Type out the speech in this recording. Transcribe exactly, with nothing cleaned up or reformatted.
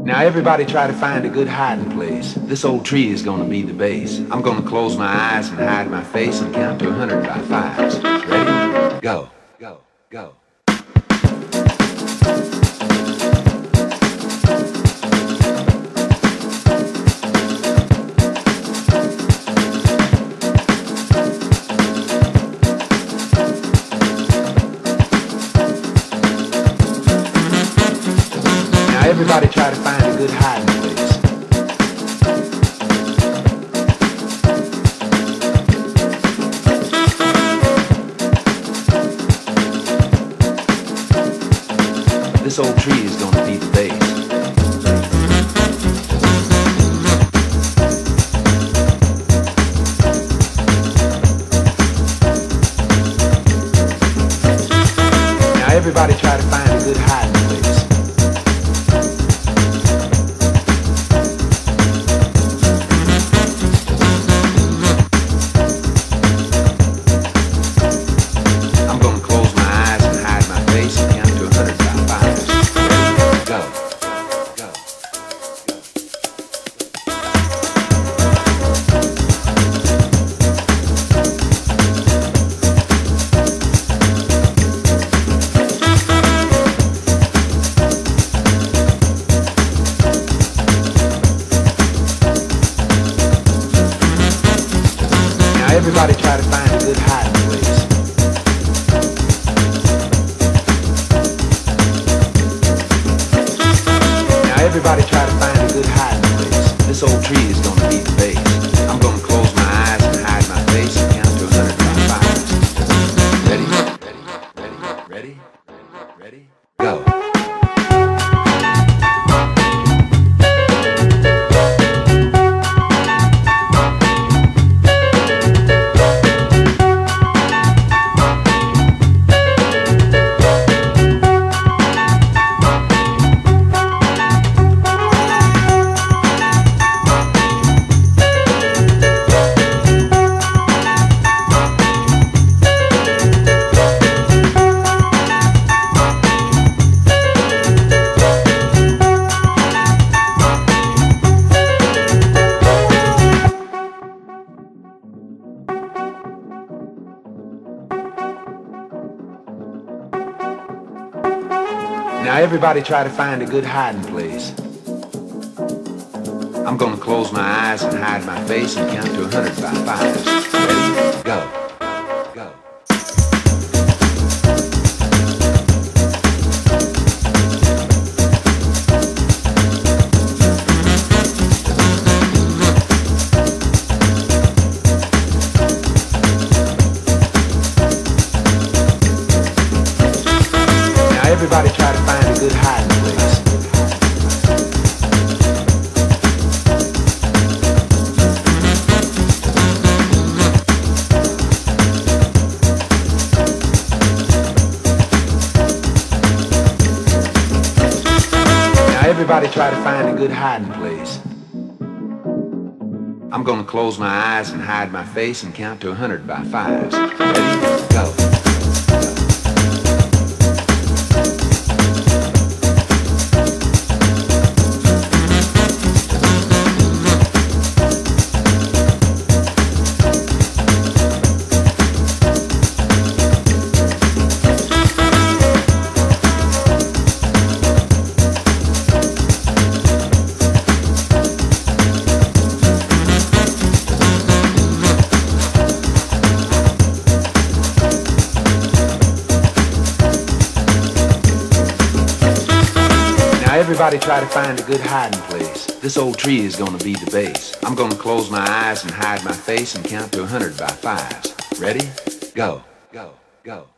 Now everybody try to find a good hiding place. This old tree is gonna be the base. I'm gonna close my eyes and hide my face and count to a hundred by fives. Ready? Go, go, go. Everybody try to find a good hiding place. This old tree is gonna be the base. Now everybody try to find a good hiding place. Everybody try to find a good hiding place. Now everybody try to find a good hiding place. This old tree is gonna be the base. I'm gonna close my eyes and hide my face and count to a hundred by fives. Ready? Ready? Ready? Ready? Ready? Go. Now everybody try to find a good hiding place. I'm gonna close my eyes and hide my face and count to a hundred by fives. Ready? Go. Go. Now everybody try to find a good hiding place. Now everybody try to find a good hiding place. I'm gonna close my eyes and hide my face and count to a hundred by fives. Ready? Go. Everybody try to find a good hiding place. This old tree is gonna be the base. I'm gonna close my eyes and hide my face and count to a hundred by fives. Ready? Go, go, go.